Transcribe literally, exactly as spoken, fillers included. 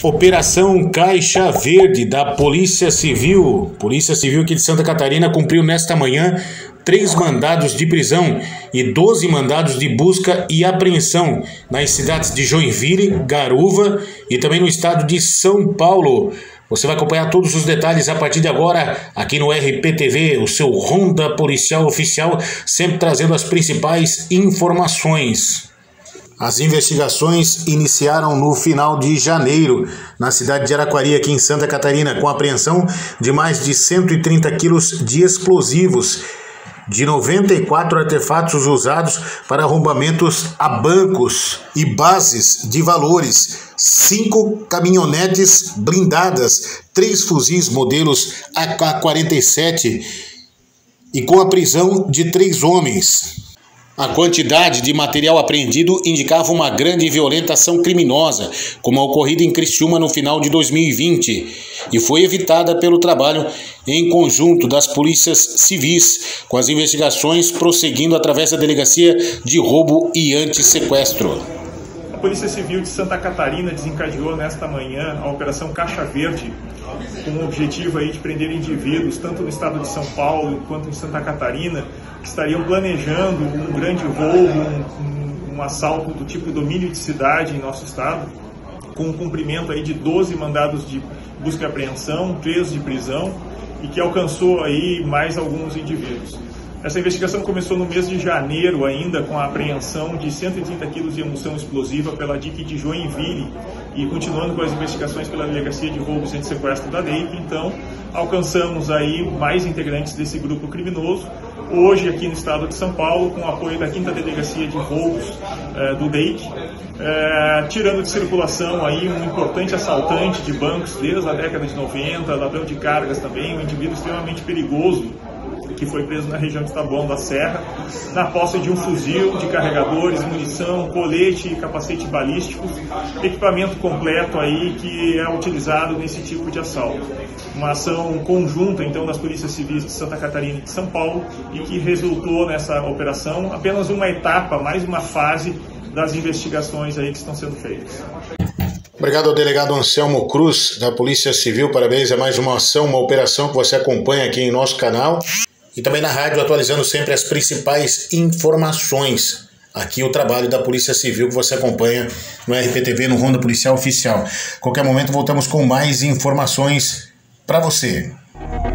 Operação Caixa Verde da Polícia Civil. Polícia Civil aqui de Santa Catarina cumpriu nesta manhã três mandados de prisão e doze mandados de busca e apreensão nas cidades de Joinville, Garuva e também no estado de São Paulo. Você vai acompanhar todos os detalhes a partir de agora aqui no R P T V, o seu Ronda Policial Oficial, sempre trazendo as principais informações. As investigações iniciaram no final de janeiro, na cidade de Araquari, aqui em Santa Catarina, com a apreensão de mais de cento e trinta quilos de explosivos, de noventa e quatro artefatos usados para arrombamentos a bancos e bases de valores, cinco caminhonetes blindadas, três fuzis modelos A K quarenta e sete e com a prisão de três homens. A quantidade de material apreendido indicava uma grande e violenta ação criminosa, como a ocorrida em Criciúma no final de dois mil e vinte, e foi evitada pelo trabalho em conjunto das polícias civis, com as investigações prosseguindo através da Delegacia de Roubo e Antissequestro. A Polícia Civil de Santa Catarina desencadeou nesta manhã a Operação Caixa Verde, com o objetivo aí de prender indivíduos, tanto no estado de São Paulo quanto em Santa Catarina, que estariam planejando um grande roubo, um, um, um assalto do tipo domínio de cidade em nosso estado, com o cumprimento aí de doze mandados de busca e apreensão, três de prisão, e que alcançou aí mais alguns indivíduos. Essa investigação começou no mês de janeiro ainda, com a apreensão de cento e trinta quilos de emulsão explosiva pela D I C de Joinville, e continuando com as investigações pela Delegacia de Roubos e Antissequestro da D E I C, então alcançamos aí mais integrantes desse grupo criminoso, hoje aqui no estado de São Paulo, com o apoio da quinta Delegacia de Roubos eh, do D E I C, eh, tirando de circulação aí um importante assaltante de bancos desde a década de noventa, ladrão de cargas também, um indivíduo extremamente perigoso, que foi preso na região de Taboão da Serra, na posse de um fuzil, de carregadores, munição, colete e capacete balísticos, equipamento completo aí que é utilizado nesse tipo de assalto. Uma ação conjunta, então, das polícias civis de Santa Catarina e de São Paulo, e que resultou nessa operação apenas uma etapa, mais uma fase das investigações aí que estão sendo feitas. Obrigado ao delegado Anselmo Cruz, da Polícia Civil. Parabéns a mais uma ação, uma operação que você acompanha aqui em nosso canal. E também na rádio, atualizando sempre as principais informações. Aqui o trabalho da Polícia Civil que você acompanha no R P T V, no Ronda Policial Oficial. A qualquer momento voltamos com mais informações para você.